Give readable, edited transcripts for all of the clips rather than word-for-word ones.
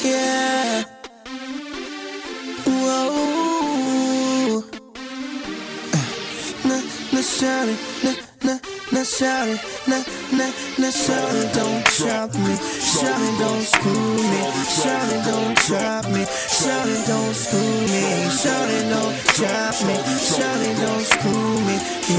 Yeah. Whoa. Nah, shout it. Nah, shout it. Nah, shout it. Don't chop me. Shout it, don't screw me. Shout it, don't chop me. Shout it, don't screw me. Shout it, don't chop me. Shout it, don't screw me.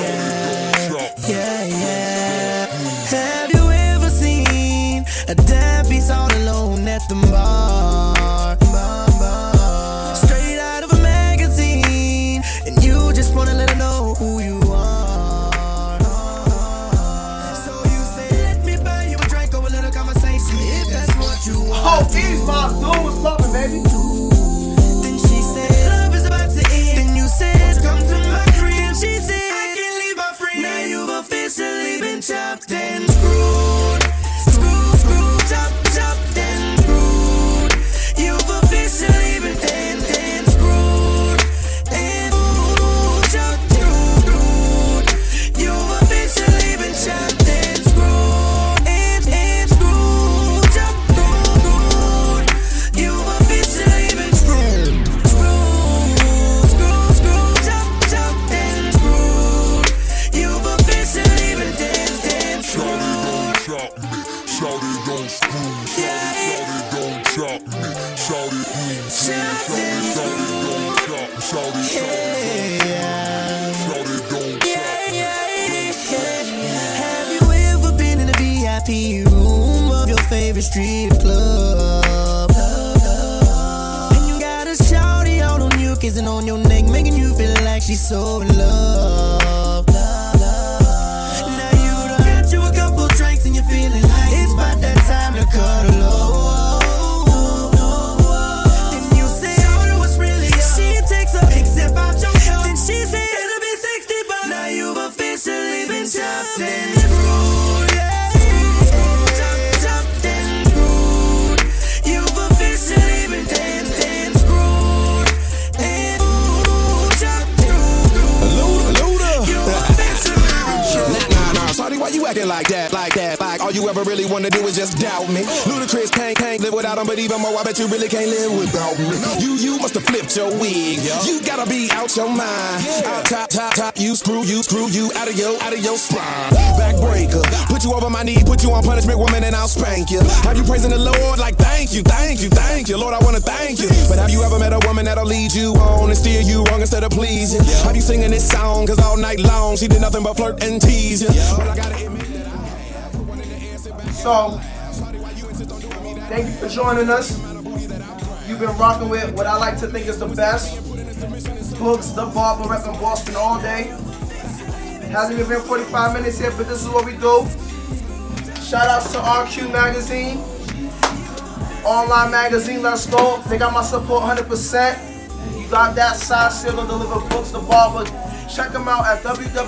Yeah. Have you ever seen a deadbeat all alone at the bar? Straight out of a magazine, and you just wanna let her know who you are. So you say, let me buy you a drink or a little conversation, if that's what you want. Oh, these moms doing what's poppin', baby. Then she said, love is about to end. Then you said, come to my crib. She said, I can't leave my friend. Now you've officially been chopped and screwed. Screw, chopped and screwed. You've officially been screwed. And chopped and screwed. You've officially been chopped and screwed. And screwed, chopped and screwed. You've officially been screwed. Screw, chopped and screwed. You've officially been screwed. Shawty don't screw, shawty don't chop me, shawty don't chop, shawty don't chop. Have you ever been in a VIP room of your favorite strip club? And you got a shawty all on you, kissing on your neck, making you feel like she's so in love. Now you done got you a couple drinks and you're feeling like it's about that time to cuddle up. Then you say, oh, what's really up? She takes a big sip out your cup. Then she said, it'll be 60 bucks. Now you've officially been chopped and screwed. Chopped and screwed. You've officially been screwed. And chopped and screwed. You've officially been chopped. Nah, shawty, why you acting like that? Like all you ever really wanna do is just doubt me. Ludacris can't live without him, but even more, I bet you really can't live without me. You must have flipped your wig. You gotta be out your mind. Out top, you screw you out of your spine. Backbreaker, put you over my knee, put you on punishment, woman, and I'll spank you. Have you praising the Lord like thank you, Lord, I wanna thank you. But have you ever met a woman that'll lead you on and steer you wrong instead of pleasing? Have you singing this song, cause all night long she did nothing but flirt and tease you? But I gotta admit that So, thank you for joining us. You've been rocking with what I like to think is the best. Books, the barber, repping Boston all day. Hasn't even been 45 minutes yet, but this is what we do. Shout outs to RQ Magazine. Online magazine, let's go. They got my support 100%. You got that size seal to deliver books, the barber. Check them out at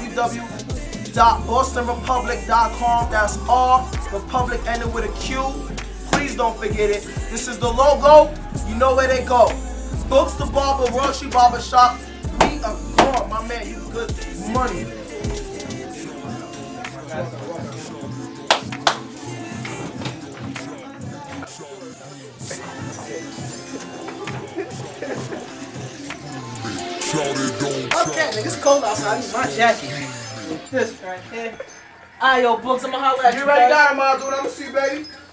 www.bostonrepublic.com. That's R, Republic ended with a Q. Please don't forget it. This is the logo. You know where they go. Books the Barber, Royal Tree Barber Shop. We are gone, my man. You good money. Okay, nigga, it's cold outside. I need my jacket. This right here. Alright, yo, Books, I'ma holler at you. You ready, guy, my dude? I'ma see, baby.